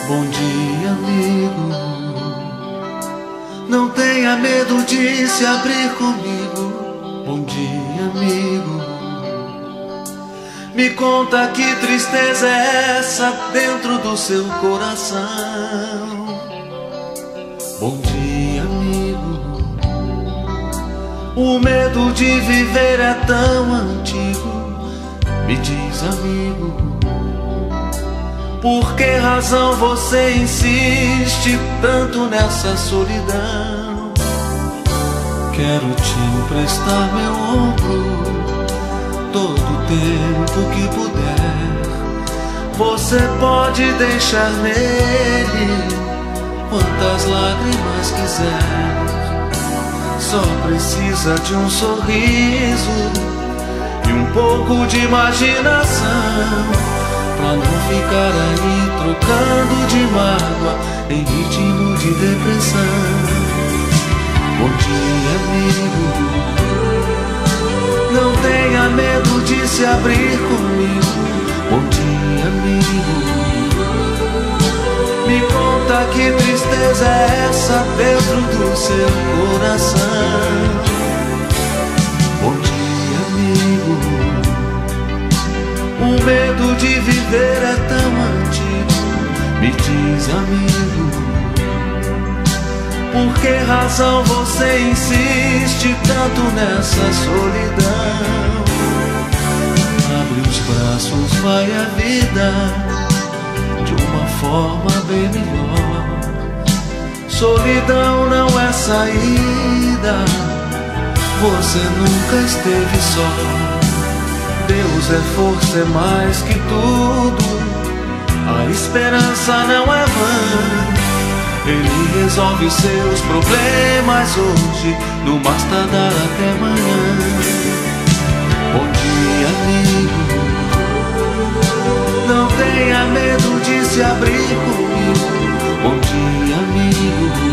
Bom dia, amigo. Não tenha medo de se abrir comigo. Bom dia, amigo. Me conta que tristeza é essa dentro do seu coração. Bom dia, amigo. O medo de viver é tão antigo. Me diz, amigo, por que razão você insiste tanto nessa solidão? Quero te emprestar meu ombro todo o tempo que puder. Você pode deixar nele quantas lágrimas quiser. Só precisa de um sorriso e um pouco de imaginação, pra não ficar aí trocando de mágoa em ritmo de depressão. Bom dia, amigo. Não tenha medo de se abrir comigo. Bom dia, amigo. Me conta que tristeza é essa dentro do seu coração. Bom dia, amigo. O medo de viver é tão antigo. Me diz, amigo, por que razão você insiste tanto nessa solidão? Abre os braços, vai a vida de uma forma bem melhor. Solidão não é saída. Você nunca esteve só. Deus é força, é mais que tudo. A esperança não é vã. Ele resolve os seus problemas hoje, no mais tardar até amanhã. Bom dia, amigo. Não tenha medo de se abrir comigo. Bom dia, amigo.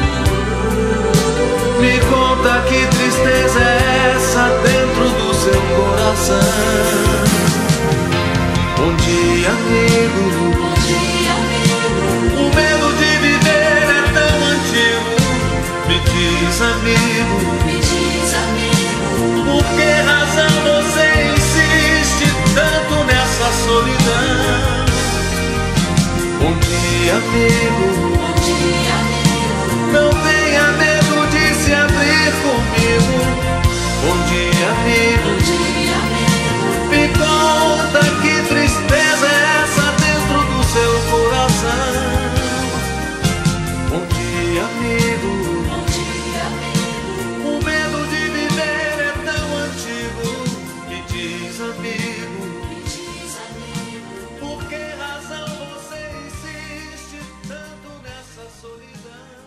Me conta que tristeza é essa dentro do seu coração. Bom dia, amigo. Bom dia, amigo. O medo de viver é tão antigo. Me diz, amigo. Me diz, amigo. Por que razão você insiste tanto nessa solidão? Bom dia, amigo. Bom dia, amigo. Não tenha medo de se abrir comigo. Bom dia, amigo. Bom dia, amigo. Me conta que tristeza é essa dentro do seu coração. Bom dia, amigo. Bom dia, amigo. O medo de viver é tão antigo. Me diz, amigo, Me diz, amigo. por que razão você insiste tanto nessa solidão?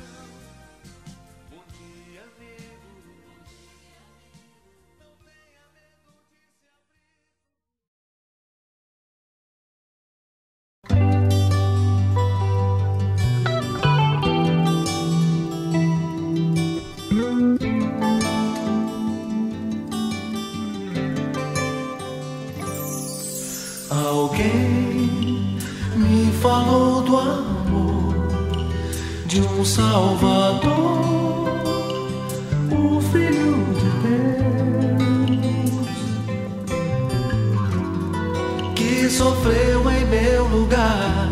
Bom dia, amigo. Não tenha medo de se abrir. Alguém me falou do amor de um Salvador, o Filho de Deus, que sofreu em meu lugar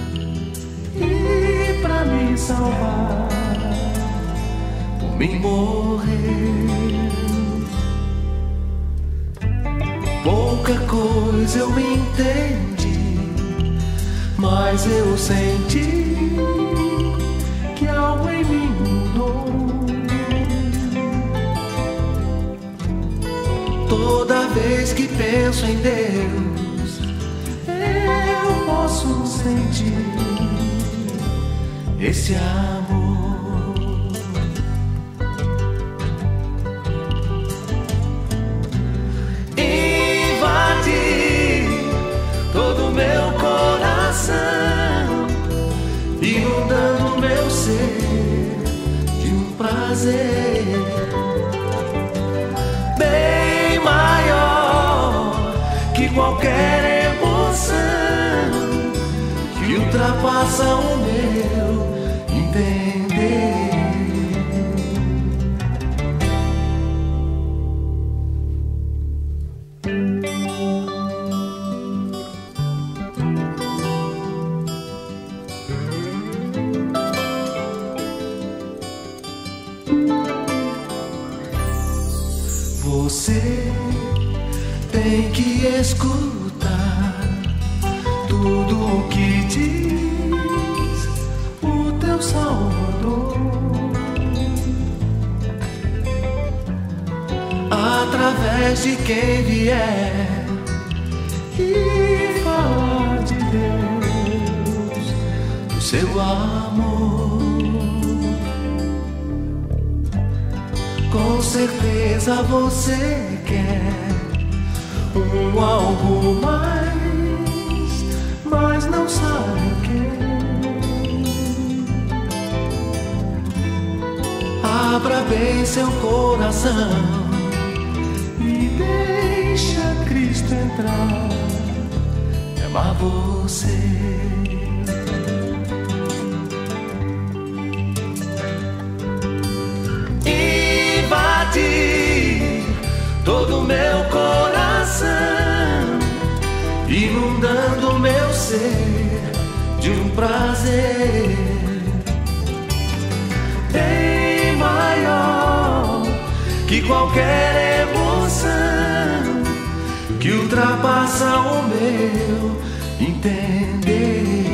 e pra me salvar, por mim morreu. Pouca coisa eu entendi, mas eu senti que algo em mim mudou. Toda vez que penso em Deus, eu posso sentir esse amor. Todo meu coração, inundando meu ser de um prazer bem maior que qualquer emoção que o ultrapassa o meu entender. Você tem que escutar tudo o que diz o teu Salvador, através de quem vier e falar de Deus, do seu amor. Com certeza você quer algo mais, mas não sabe o que. Abra bem seu coração e deixa Cristo entrar e amar você. Todo meu coração, inundando meu ser de um prazer bem maior que qualquer emoção, que ultrapassa o meu entender.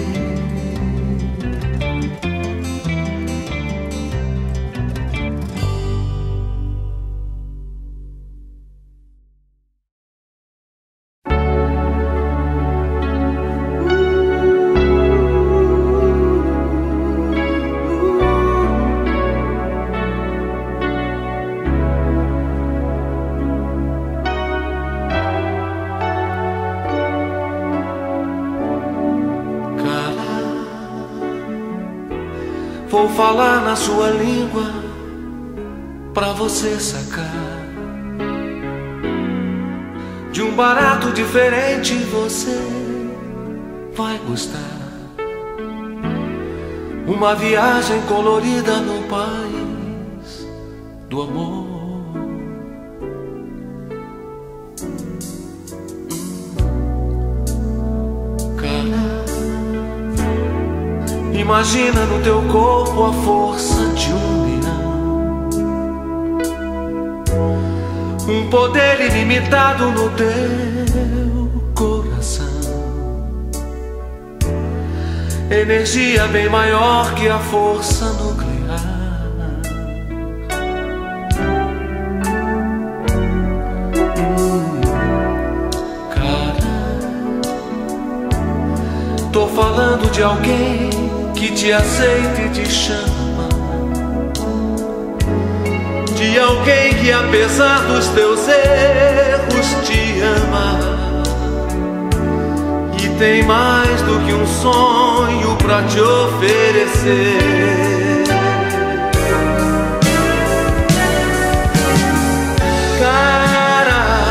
Vou falar na sua língua pra você sacar. De um barato diferente você vai gostar. Uma viagem colorida no país do amor. Imagina no teu corpo a força de um leão, um poder ilimitado no teu coração, energia bem maior que a força nuclear. Cara, tô falando de alguém que te aceita e te chama, de alguém que apesar dos teus erros te ama e tem mais do que um sonho pra te oferecer. Cara,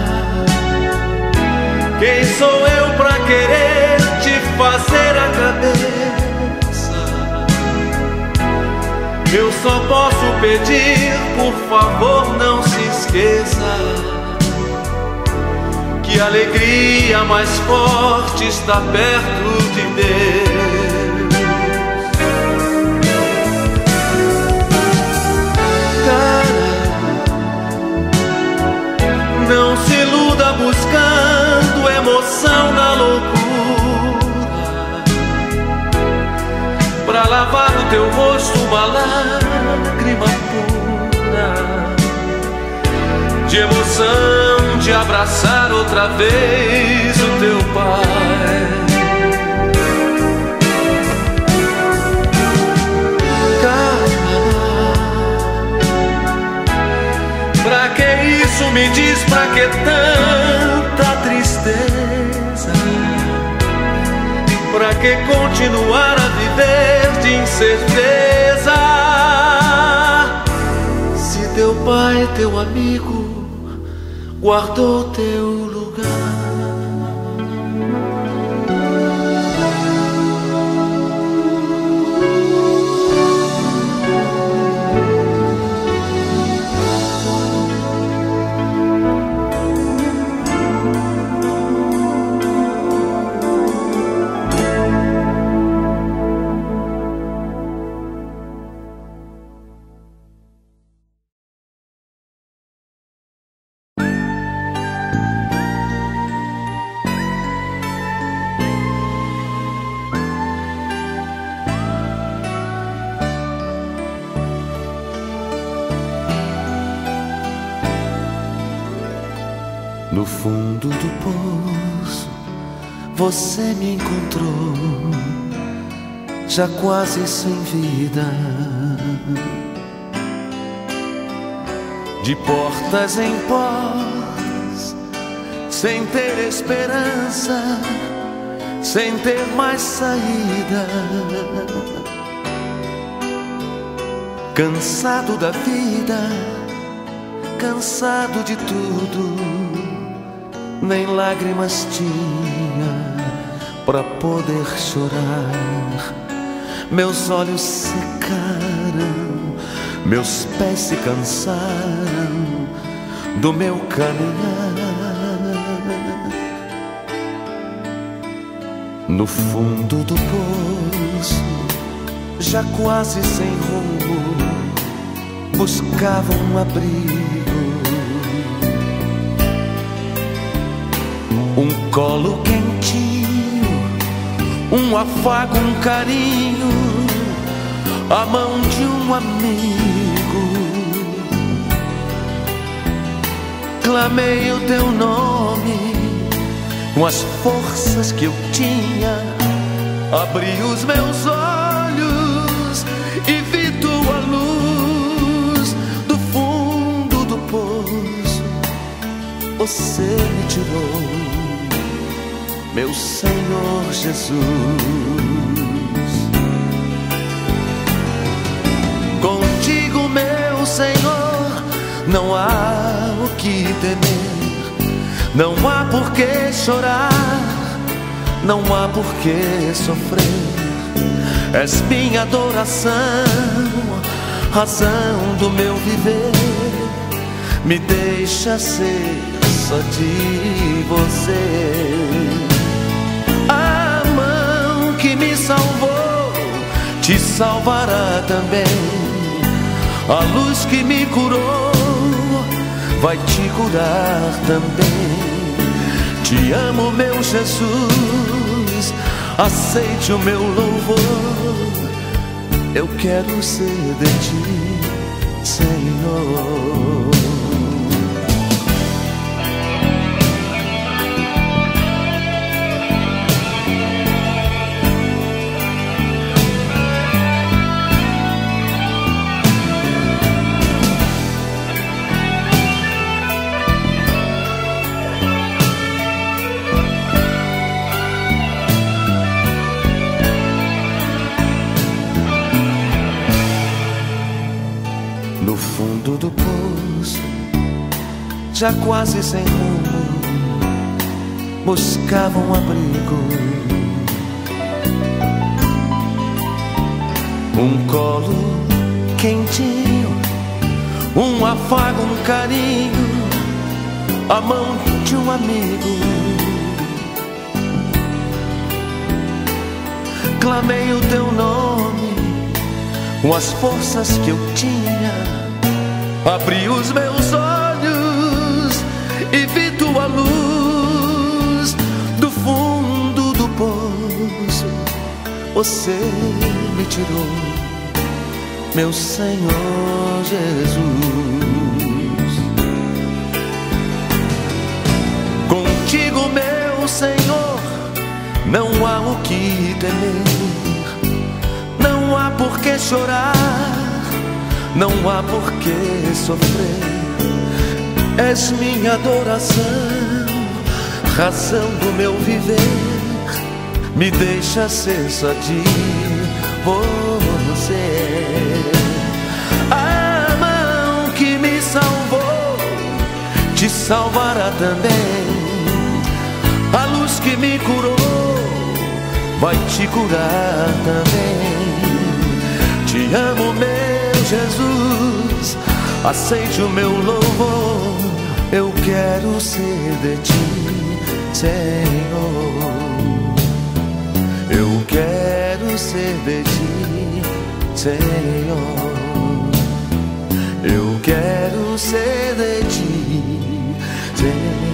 quem sou eu pra querer te fazer a cabeça? Eu só posso pedir, por favor, não se esqueça que a alegria mais forte está perto de Deus. Cara, não se iluda buscando emoção na loucura pra lavar no teu rosto uma lágrima pura de emoção de abraçar outra vez o teu pai. Cara, pra que isso me diz, pra que tanta tristeza? Pra que continuar a viver de incerteza? Se teu pai, teu amigo, guardou teu lugar. fundo do poço você me encontrou, já quase sem vida. De portas em portas, sem ter esperança, sem ter mais saída. Cansado da vida, cansado de tudo, nem lágrimas tinha pra poder chorar. Meus olhos secaram, meus pés se cansaram do meu caminhar. No fundo do poço, já quase sem rumo, buscava um abrigo, um colo quentinho, um afago, um carinho, a mão de um amigo. Clamei o teu nome com as forças que eu tinha, abri os meus olhos e vi tua luz. Do fundo do poço você me tirou, meu Senhor Jesus. Contigo, meu Senhor, não há o que temer, não há por que chorar, não há por que sofrer. És minha adoração, razão do meu viver. Me deixa ser só de você. A mão que me salvou te salvará também. A luz que me curou vai te curar também. Te amo, meu Jesus, aceite o meu louvor. Eu quero ser de ti, Senhor. No fundo do poço, já quase sem rumo, buscava um abrigo, um colo quentinho, um afago, um carinho, a mão de um amigo. Clamei o teu nome com as forças que eu tinha, abri os meus olhos e vi tua luz. Do fundo do poço você me tirou, meu Senhor Jesus. Contigo, meu Senhor, não há o que temer, não há por que chorar, não há por que sofrer. És minha adoração, razão do meu viver. Me deixa ser só de você. A mão que me salvou te salvará também. A luz que me curou vai te curar também. Te amo, meu Jesus, aceite o meu louvor. Eu quero ser de ti, Senhor. Eu quero ser de ti, Senhor. Eu quero ser de ti, Senhor.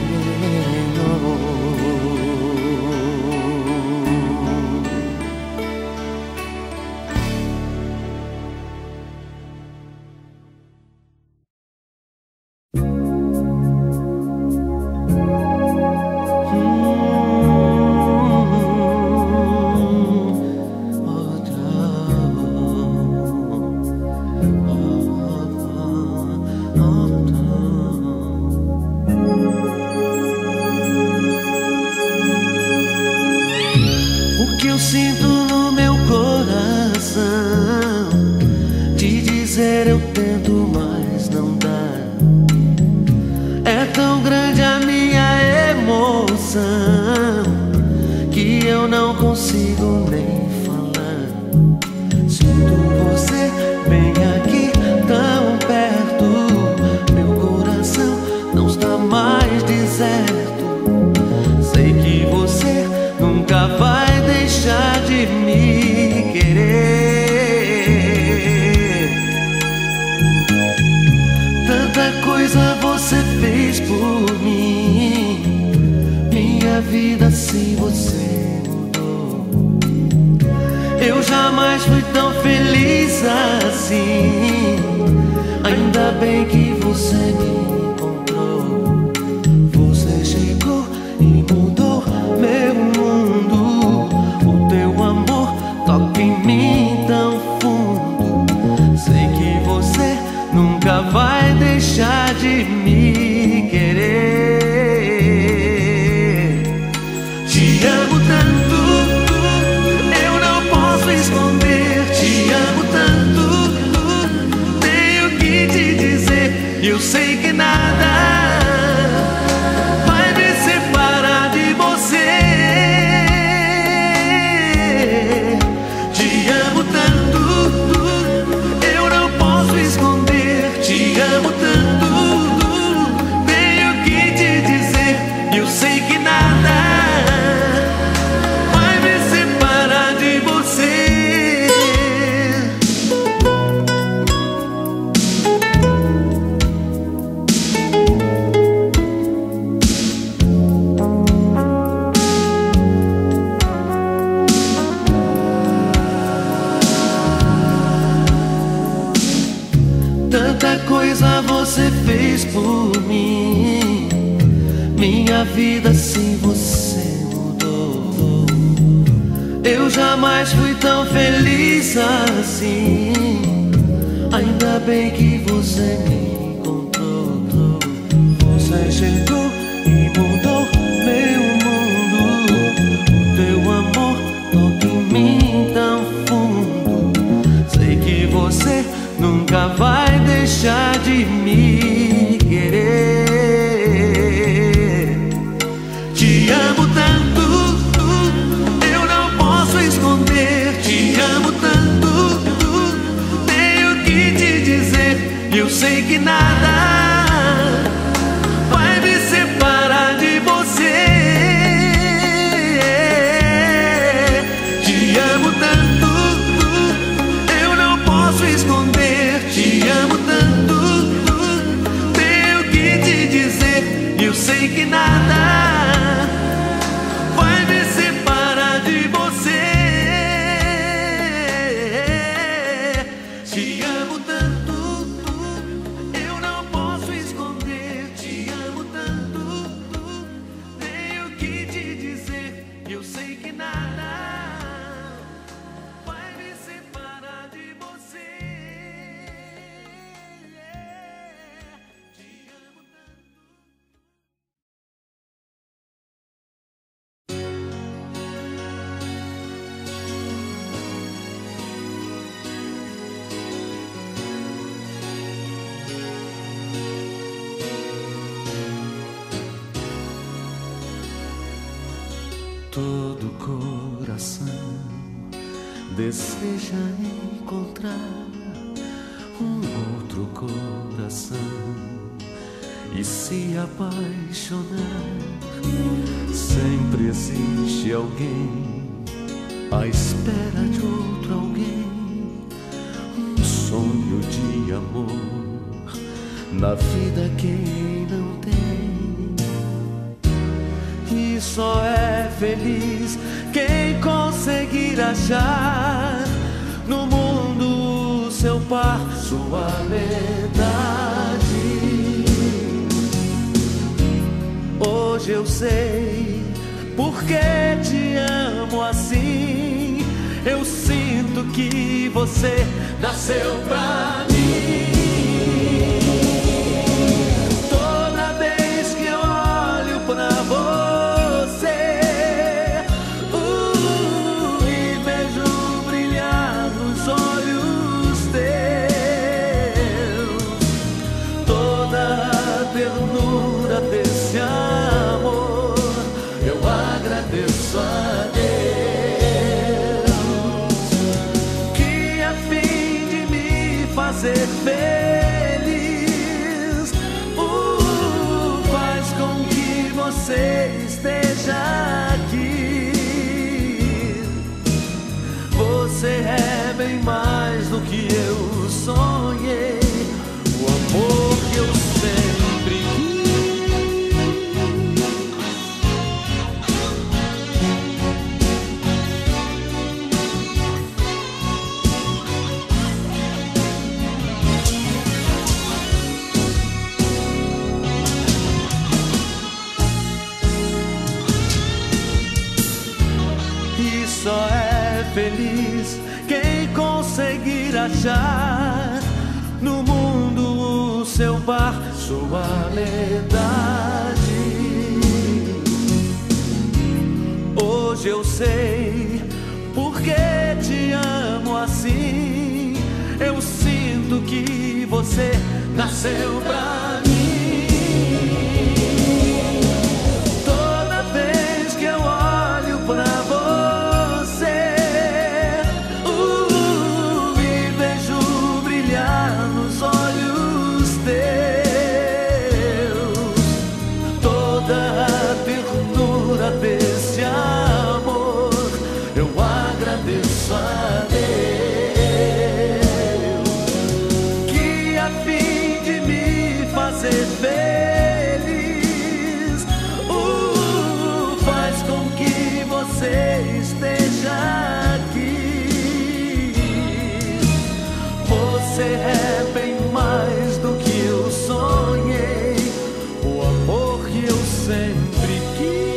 sinto no meu coração, te dizer eu tento, mas não dá. É tão grande a minha emoção que eu não consigo nem falar. Sinto você bem aqui, tão perto. Meu coração não está mais deserto. Sei que você nunca vai deixar de me querer. Tanta coisa você fez por mim, minha vida sem você mudou. Eu jamais fui tão feliz assim. Ainda bem que você me encontrou. Você chegou e mudou meu mundo. O teu amor toca em mim tão fundo. Sei que você nunca vai deixar de me querer. Te amo tanto, eu não posso esconder. Te amo tanto, tenho que te dizer. Eu sei que nada vai me separar de você. Te amo tanto, eu não posso esconder. Te amo tanto, tenho que te dizer. Eu sei que nada vai me separar de você. Tanta coisa você fez por mim, minha vida sem você mudou. Eu jamais fui tão feliz assim. Ainda bem que você me encontrou. Você chegou e mudou meu mundo. O teu amor toca em mim tão fundo. Sei que você nunca vai deixar de me querer. Te amo tanto, eu não posso esconder. Te amo tanto, tenho que te dizer. Eu sei que nada vai me separar de você. Te amo tanto, eu não posso esconder. Te amo tanto, tenho que te dizer. Eu sei que nada vai me separar de você. Te amo tanto, eu não posso esconder. Te amo tanto, tenho que te dizer. Eu sei que nada vai me separar de você. Te amo tanto. Todo coração deseja encontrar um outro coração e se apaixonar. Sempre existe alguém à espera de outro alguém, um sonho de amor na vida quem não tem. E só é feliz quem conseguir achar no mundo seu par, sua verdade. Hoje eu sei porque te amo assim. Eu sinto que você nasceu pra mim. Toda vez que eu olho pra você, E só é feliz quem conseguir achar no mundo o seu par, sua metade. Hoje eu sei porque te amo assim. Eu sinto que você nasceu pra mim. Toda vez que eu olho pra você, e vejo brilhar nos olhos teus toda a ternura desse amor, eu agradeço a Deus, que a fim de me fazer feliz, faz com que você esteja aqui. Você é bem mais do que eu sonhei, o amor que eu sempre quis.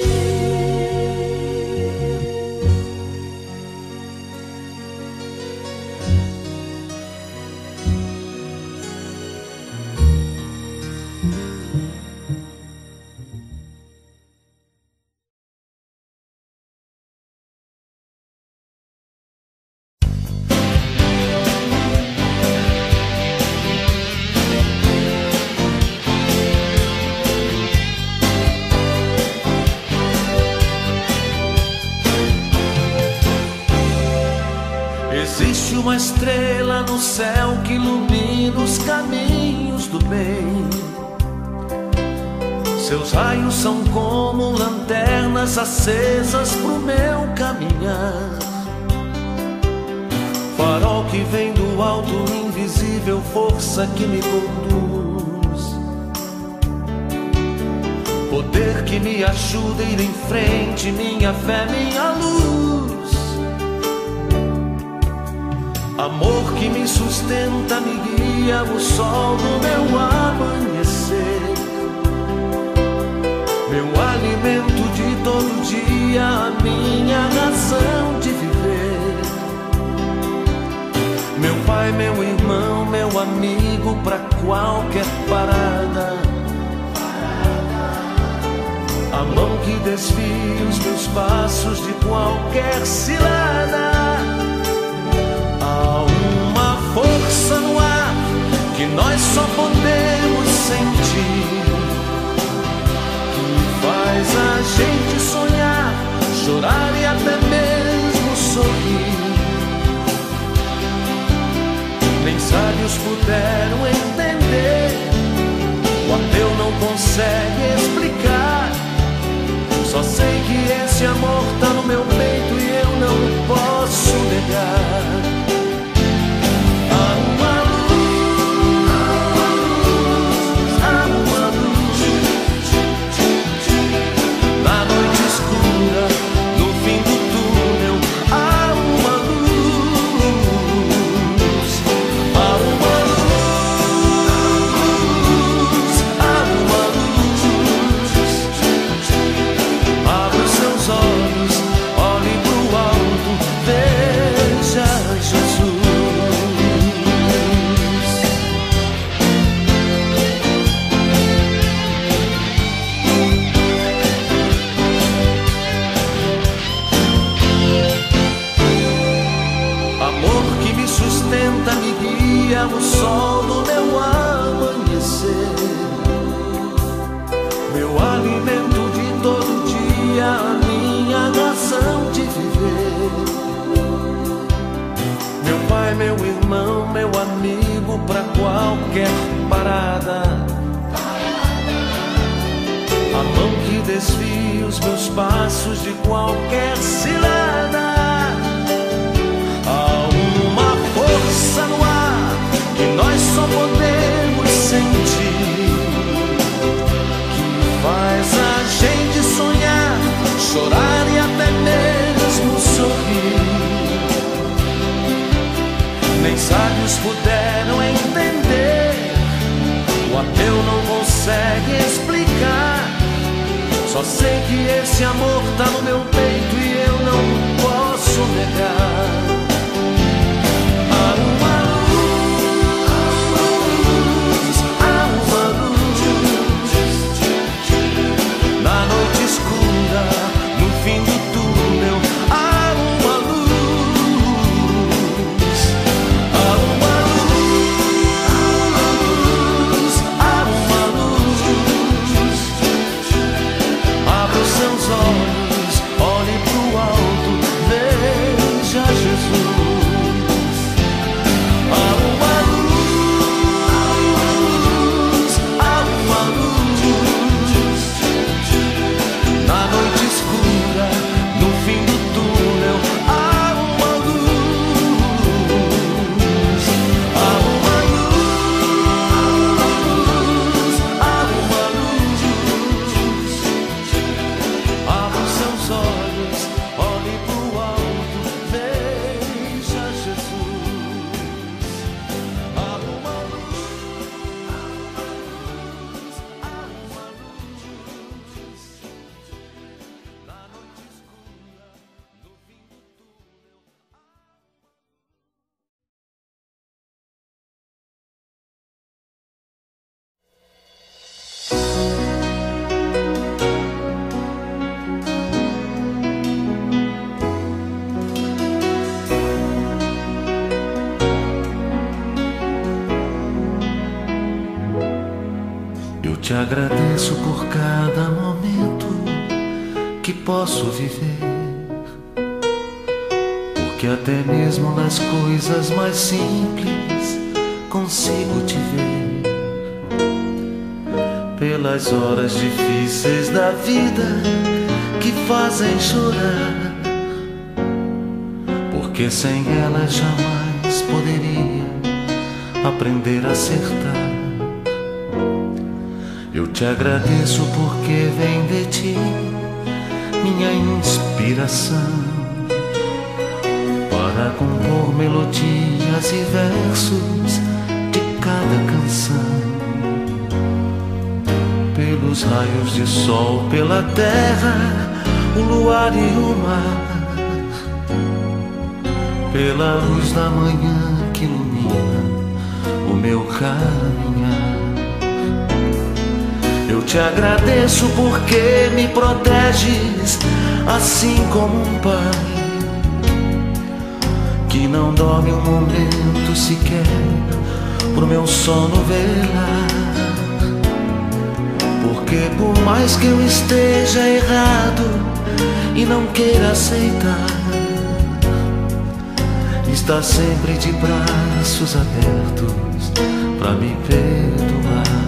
Existe uma estrela no céu que ilumina os caminhos do bem. Seus raios são como lanternas acesas pro meu caminhar. Farol que vem do alto, invisível força que me conduz. Poder que me ajuda a ir em frente, minha fé, minha luz. Amor que me sustenta, me guia, o sol no meu amanhecer. Meu alimento de todo dia, a minha razão de viver. Meu pai, meu irmão, meu amigo pra qualquer parada. A mão que desvia os meus passos de qualquer cilada. Há uma força no ar que nós só podemos sentir, que faz a gente sonhar, chorar e até mesmo sorrir. Nem sábios puderam entender, o ateu não consegue explicar. Só sei que esse amor tá no meu peito e eu não posso negar. O sol do meu amanhecer, meu alimento de todo dia, a minha razão de viver. Meu pai, meu irmão, meu amigo pra qualquer parada. A mão que desvia os meus passos de qualquer cilada. Há uma força no ar que nós só podemos sentir, que faz a gente sonhar, chorar e até mesmo sorrir. Nem sábios puderam entender, o ateu não consegue explicar. Só sei que esse amor tá no meu peito e eu não posso agradeço por cada momento que posso viver, porque até mesmo nas coisas mais simples consigo te ver. Pelas horas difíceis da vida que fazem chorar, porque sem elas jamais poderia aprender a acertar. Eu te agradeço porque vem de ti minha inspiração para compor melodias e versos de cada canção. Pelos raios de sol, pela terra, o luar e o mar, pela luz da manhã que ilumina o meu caminhar. Eu te agradeço porque me proteges assim como um pai que não dorme um momento sequer pro meu sono velar. Porque por mais que eu esteja errado e não queira aceitar, está sempre de braços abertos pra me perdoar.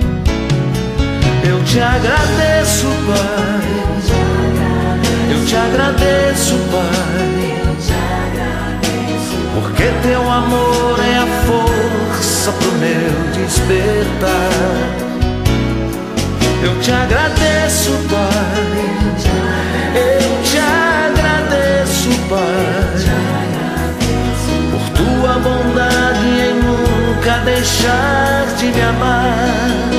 Eu te agradeço, Pai. Eu te agradeço, Pai, porque teu amor é a força pro meu despertar. Eu te agradeço, Pai. Eu te agradeço, Pai, por tua bondade em nunca deixar de me amar.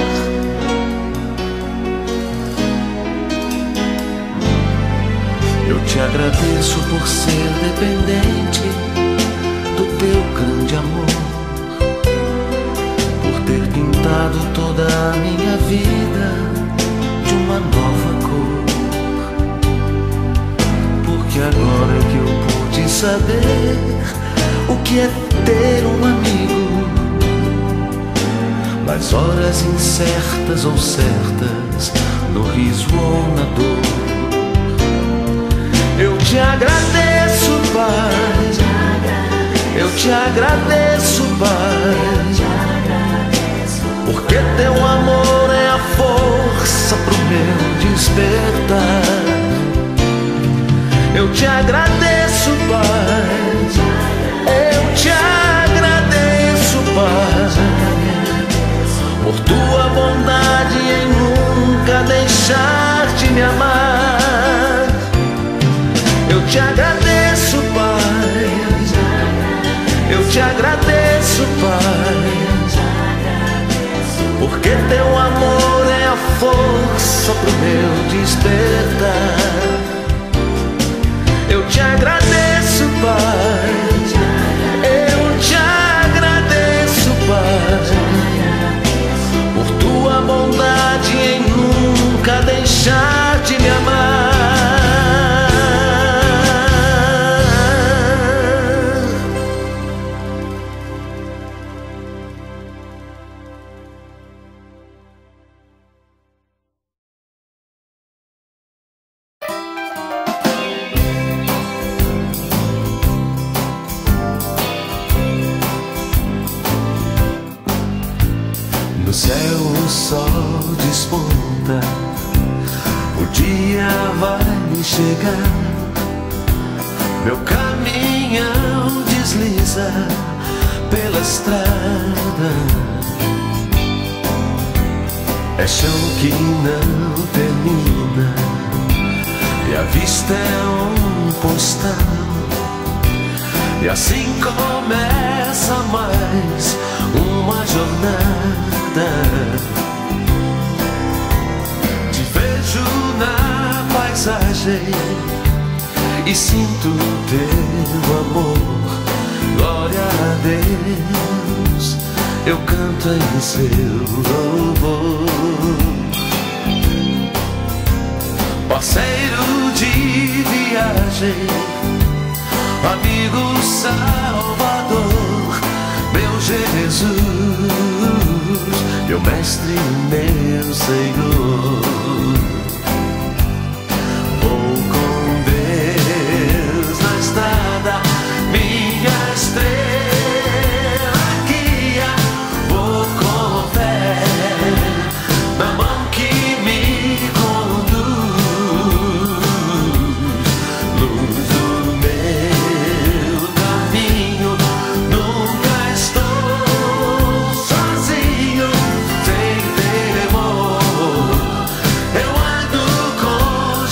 Eu te agradeço por ser dependente do teu grande amor, por ter pintado toda a minha vida de uma nova cor. Porque agora é que eu pude saber o que é ter um amigo nas horas incertas ou certas, no riso ou na dor. Eu te agradeço, Pai. Eu te agradeço, Pai, porque teu amor é a força pro meu despertar. Eu te agradeço, Pai. Eu te agradeço, Pai, por tua bondade em nunca deixar de me amar. Eu te agradeço, Pai. Eu te agradeço, Pai, porque teu amor é a força pro meu despertar. Eu te agradeço, Pai. Eu te agradeço, Pai, por tua bondade em nunca deixar de me amar. No céu o sol desponta, o dia vai chegar, meu caminhão desliza pela estrada. É chão que não termina e a vista é um postal. E assim começa mais uma jornada. Te vejo na paisagem e sinto teu amor. Glória a Deus, eu canto em seu louvor. Parceiro de viagem, amigo Salvador, meu Jesus. meu mestre e meu Senhor. Vou com Deus na estrada, minha estrela guia. Vou com fé na mão que me conduz, luz do meu caminho. Nunca estou sozinho, sem temor. Eu ando com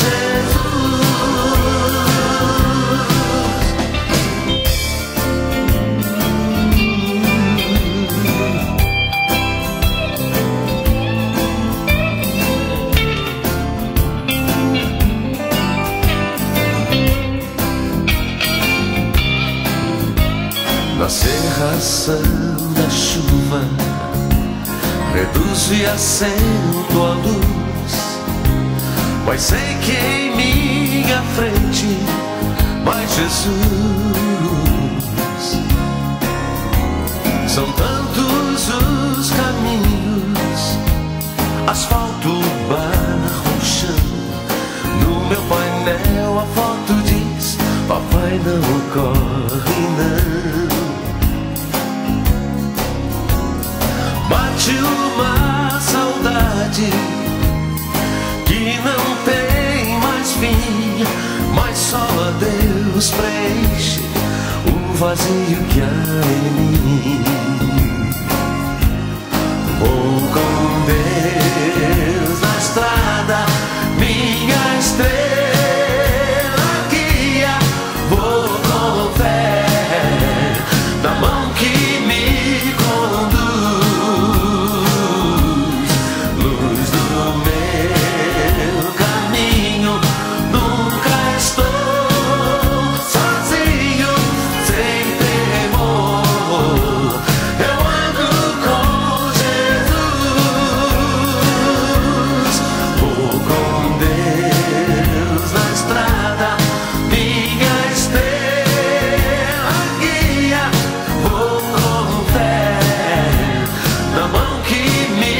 na serração da chuva, reduzo e acendo a luz, mas sei que em minha frente vai Jesus. São tantos os caminhos, asfalto, barro, chão. No meu painel a foto diz: papai não corre não. Bate uma saudade que não tem mais fim, mas só a Deus preenche o vazio que há em mim. Vou com Deus na estrada, minha estrela guia. Vou com fé na mão que me conduz, luz do meu caminho. Nunca estou sozinho, sem temor. Eu ando com Jesus. Vou com Deus na estrada, minha estrela guia. Vou com fé na mão que me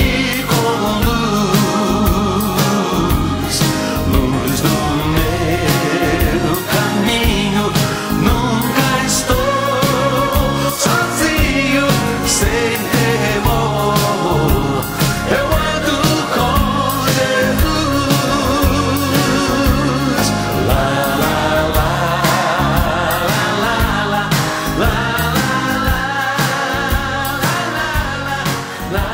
conduz, luz do meu caminho. Nunca estou sozinho, sem temor. Eu ando com Jesus. La la la la la la la la la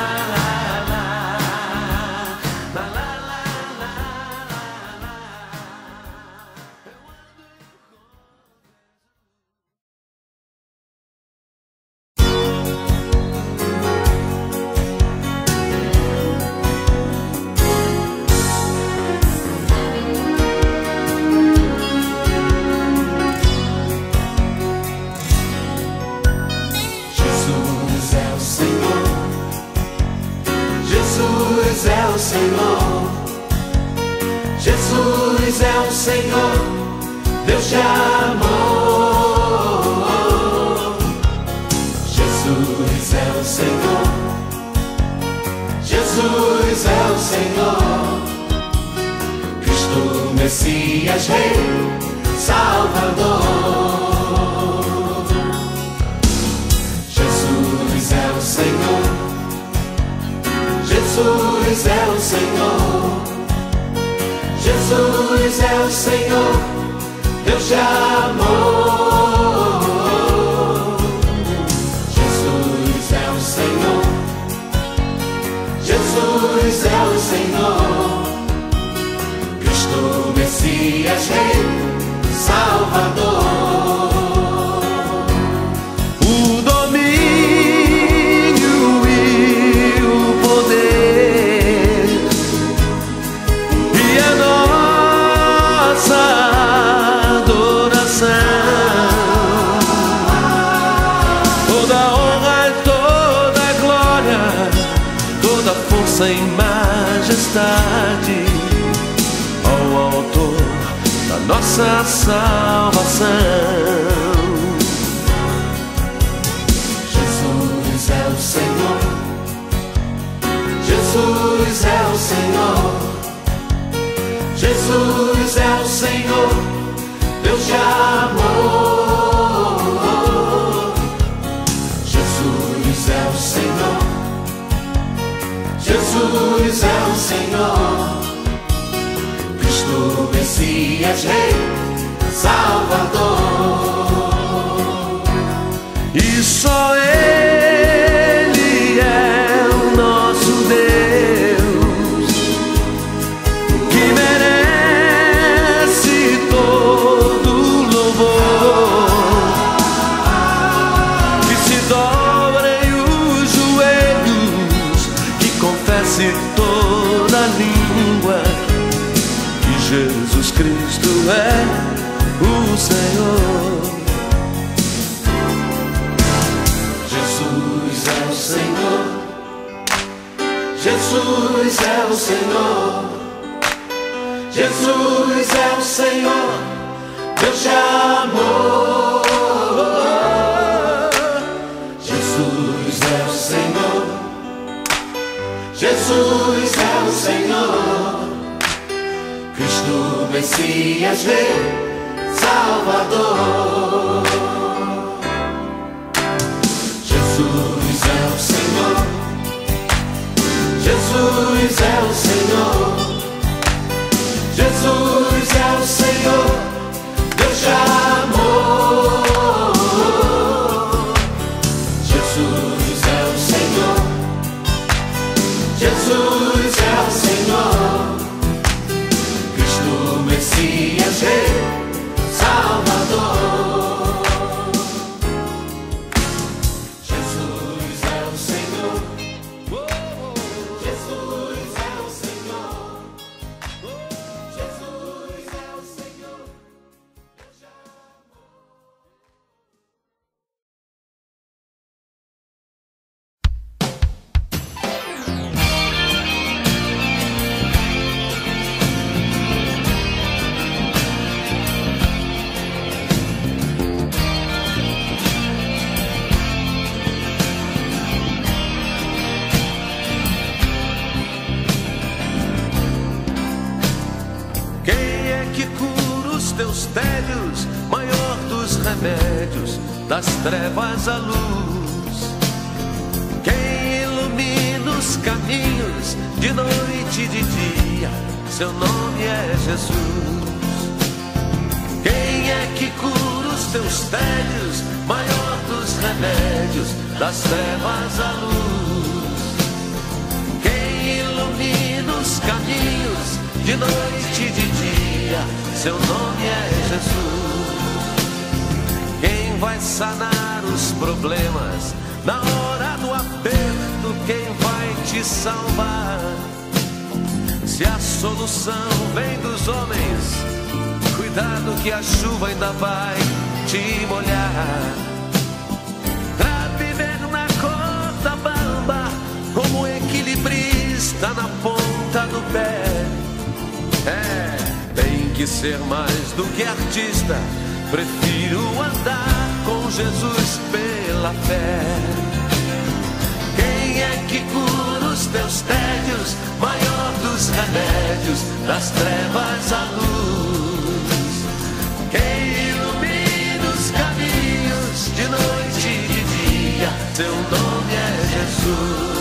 Jesus é o Senhor, Jesus é o Senhor, Jesus é o Senhor, Deus te amou. Jesus é o Senhor, Jesus é o Senhor, Cristo Messias, Rei, Salvador. Jesus é o Senhor, Jesus é o Senhor, Jesus é o Senhor, Deus te amou. Jesus é o Senhor, Jesus é o Senhor, Cristo Messias, Rei, Salvador. O domínio e o poder e a nossa adoração, toda honra e toda glória, toda força e majestade ao Autor da nossa salvação. Jesus é o Senhor, Jesus é o Senhor, Jesus é o Senhor, Deus te amou. Jesus é o Senhor, Jesus é o Senhor, Cristo Messias, Rei, Salvador. Jesus é o Senhor, Jesus é o Senhor, Jesus é o Senhor, Deus te amou. Jesus é o Senhor, Jesus é o Senhor, Cristo Messias, Rei, Salvador. Jesus é o Senhor, Jesus é o Senhor, Jesus é o Senhor, Deus te amou. Quem é que cura os teus tédios, maior dos remédios, das trevas à luz? Quem ilumina os caminhos de noite e de dia, seu nome é Jesus. Quem é que cura os teus tédios, maior dos remédios, das trevas à luz? Quem ilumina os caminhos de noite e de dia, seu nome é Jesus. Quem vai sanar os problemas na hora do aperto, quem vai te salvar? Se a solução vem dos homens, cuidado que a chuva ainda vai te molhar. Pra viver na corda bamba, como equilibrista na ponta do pé, tem que ser mais do que artista. Prefiro andar com Jesus pela fé. Quem é que cura os teus tédios, maior dos remédios, das trevas à luz? Quem ilumina os caminhos de noite e de dia, seu nome é Jesus.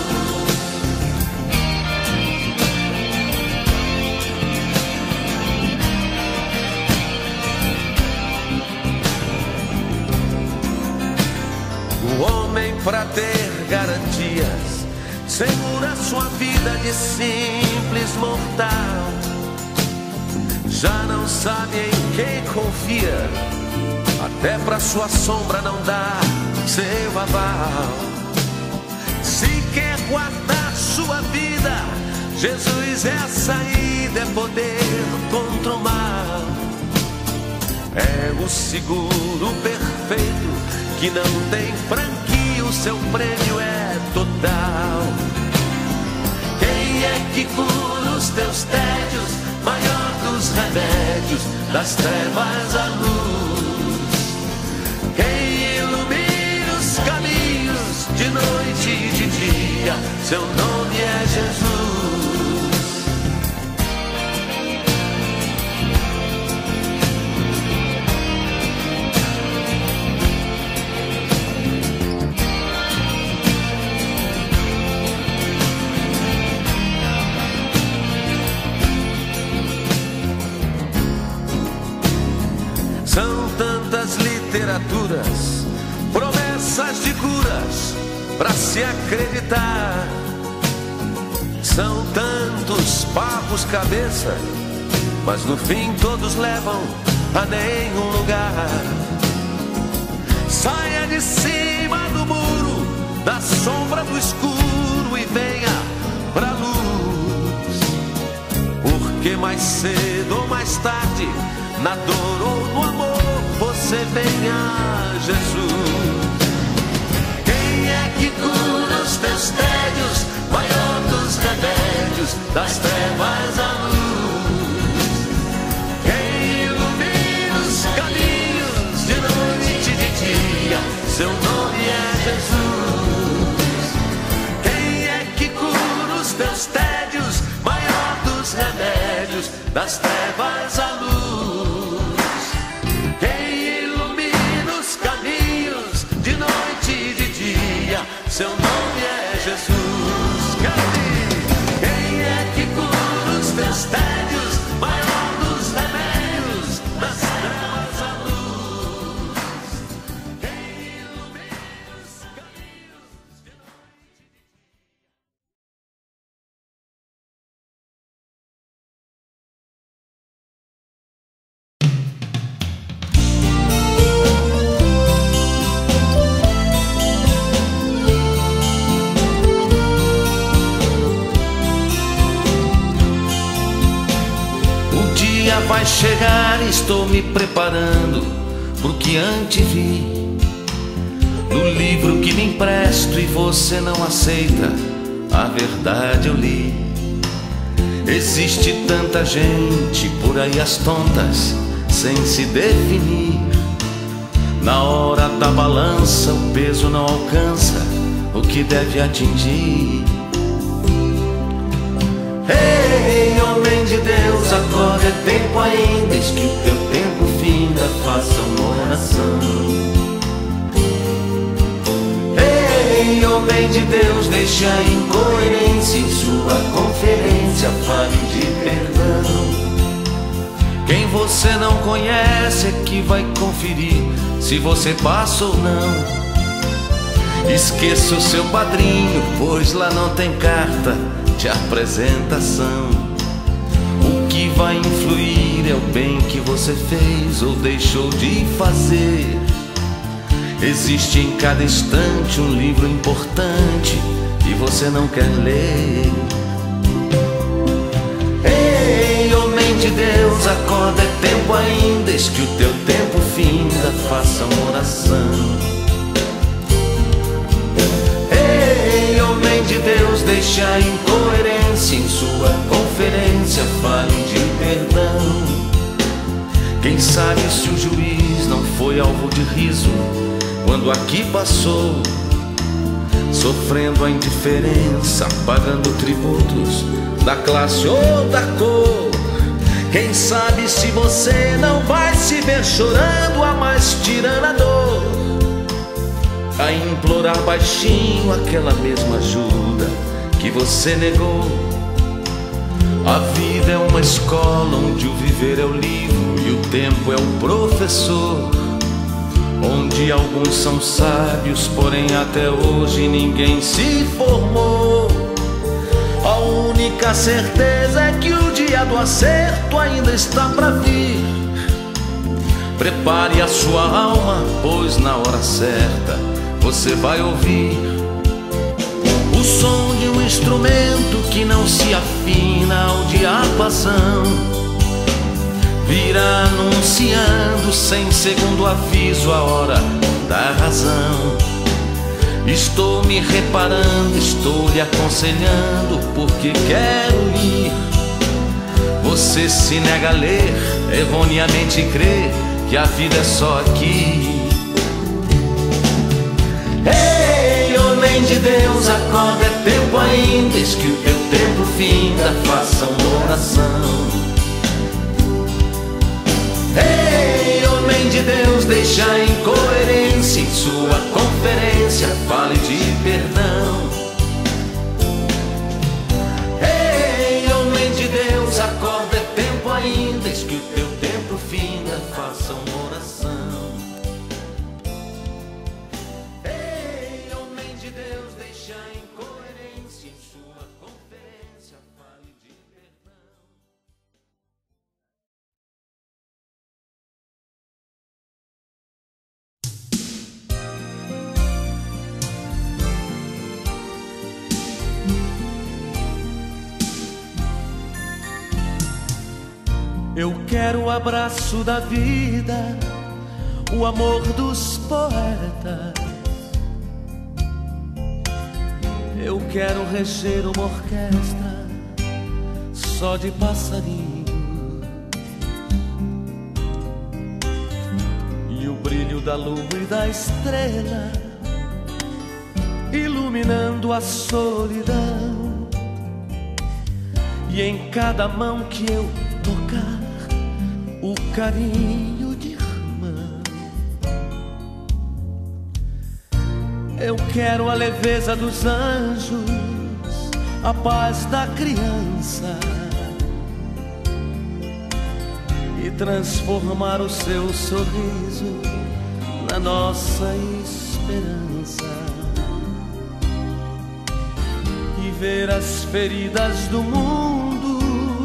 O homem, pra ter garantias, segura sua vida de simples mortal. Já não sabe em quem confia, até pra sua sombra não dá seu aval. Se quer guardar sua vida, Jesus é a saída, é poder contra o mal. É o seguro perfeito que não tem franquia, o seu prêmio é total. Quem é que cura os teus tédios, maior dos remédios, das trevas à luz? Quem ilumina os caminhos de noite e de dia, seu nome é Jesus. São tantas literaturas, promessas de curas pra se acreditar. São tantos papos cabeça, mas no fim todos levam a nenhum lugar. Saia de cima do muro, da sombra do escuro e venha pra luz. Porque mais cedo ou mais tarde, na dor ou no amor, você venha a Jesus. Quem é que cura os teus tédios, maior dos remédios, das trevas à luz. Quem ilumina os caminhos de noite e de dia, seu nome é Jesus. Quem é que cura os teus tédios, maior dos remédios, das trevas à luz? Quem ilumina os caminhos de noite e de dia, seu nome é Jesus. Quem é que cura os teus tédios, maior dos remédios, das trevas à luz? Quem ilumina os caminhos de noite e de dia. O dia vai chegar, estou me preparando pro que antes vi. No livro que lhe empresto e você não aceita, a verdade eu li. Existe tanta gente por aí às tontas, sem se definir. Na hora da balança o peso não alcança o que deve atingir. Ei, homem de Deus, acorda, é tempo ainda, eis que o teu tempo finda, faça uma oração. Ei, homem de Deus, deixa a incoerência em sua conferência, fale de perdão. Quem você não conhece é que vai conferir se você passa ou não. Esqueça o seu padrinho, pois lá não tem carta de apresentação. O que vai influir é o bem que você fez ou deixou de fazer. Existe em cada instante um livro importante e você não quer ler. Ei, homem de Deus, acorda, é tempo ainda, eis que o teu tempo finda, faça uma oração. Ei, homem de Deus, deixa a incoerência em sua conferência, fale de perdão. Quem sabe se o juiz não foi alvo de riso quando aqui passou, sofrendo a indiferença, pagando tributos da classe ou da cor. Quem sabe se você não vai se ver chorando a mais tirana dor, a implorar baixinho aquela mesma ajuda que você negou. A vida é uma escola onde o viver é o livro e o tempo é o professor, onde alguns são sábios, porém até hoje ninguém se formou. A única certeza é que o dia do acerto ainda está pra vir. Prepare a sua alma, pois na hora certa você vai ouvir o som de um instrumento que não se afina ao diapasão, virá anunciando sem segundo aviso a hora da razão. Estou me reparando, estou lhe aconselhando, porque quero ir. Você se nega a ler, erroneamente crê que a vida é só aqui. Ei, homem de Deus, acorda, é tempo ainda, eis que o teu tempo finda, faça uma oração. Ei, homem de Deus, deixa a incoerência em sua conferência, fale de perdão. Ei, homem de Deus, acorda, é tempo ainda, eis que o teu tempo finda, faça uma oração. Ei, homem de Deus, deixa a incoerência em sua conferência, fale de perdão. Eu quero o abraço da vida, o amor dos poetas. Eu quero reger uma orquestra só de passarinho, e o brilho da lua e da estrela iluminando a solidão. E em cada mão que eu tocar, o carinho de irmã. Eu quero a leveza dos anjos, a paz da criança, e transformar o seu sorriso na nossa esperança, e ver as feridas do mundo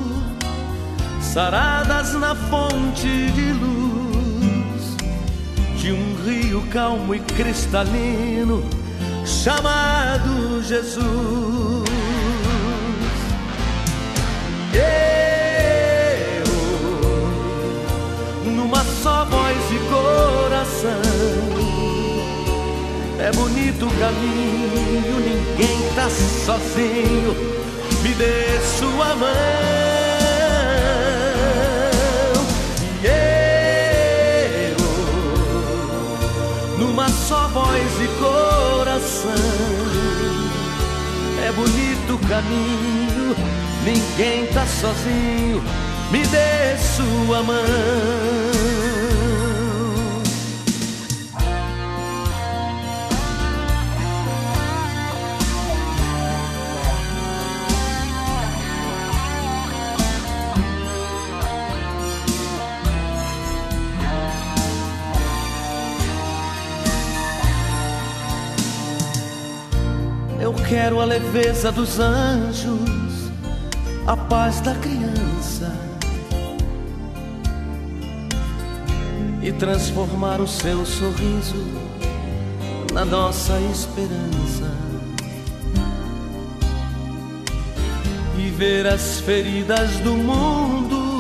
saradas na fonte de luz de um rio calmo e cristalino chamado Jesus. Eu, numa só voz e coração, é bonito o caminho, ninguém tá sozinho, me dê sua mão. E eu, numa só voz e coração, é bonito o caminho, ninguém tá sozinho, me dê sua mão. Eu quero a leveza dos anjos, a paz da criança, e transformar o seu sorriso na nossa esperança, e ver as feridas do mundo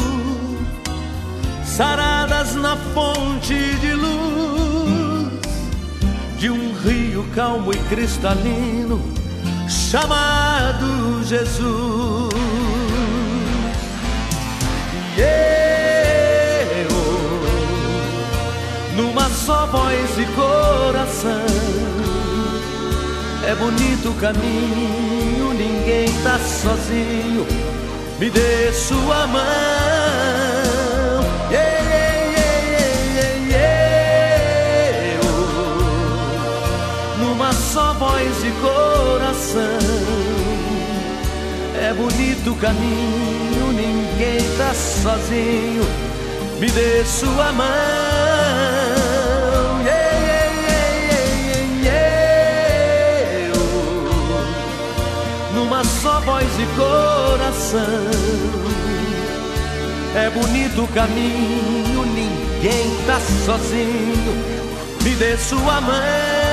saradas na fonte de luz de um rio calmo e cristalino chamado Jesus. E eu, numa só voz e coração, é bonito o caminho, ninguém tá sozinho, me dê sua mão. Numa só voz e coração, é bonito o caminho, ninguém tá sozinho, me dê sua mão. Numa só voz e coração, é bonito o caminho, ninguém tá sozinho, me dê sua mão.